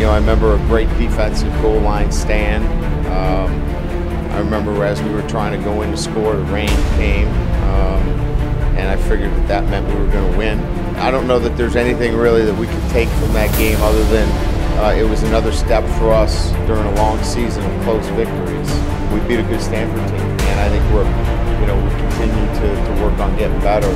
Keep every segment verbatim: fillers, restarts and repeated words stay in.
You know, I remember a great defensive goal line stand. Um, I remember as we were trying to go in to score, the rain came, um, and I figured that that meant we were going to win. I don't know that there's anything really that we could take from that game other than uh, it was another step for us during a long season of close victories. We beat a good Stanford team, and I think we're, you know, we continue to, to work on getting better.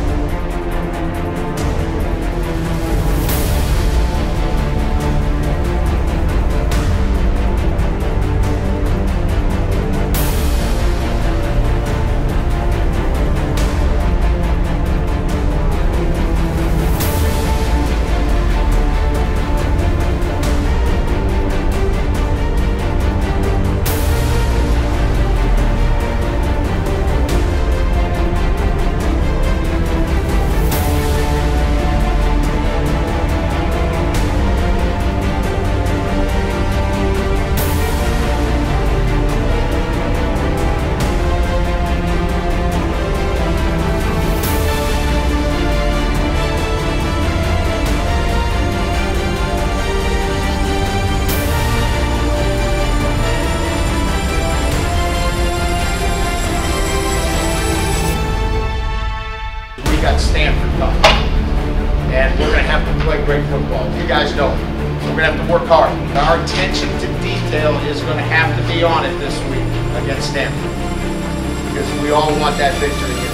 Got Stanford coming, and we're going to have to play great football. You guys know it. We're going to have to work hard. Our attention to detail is going to have to be on it this week against Stanford, because we all want that victory.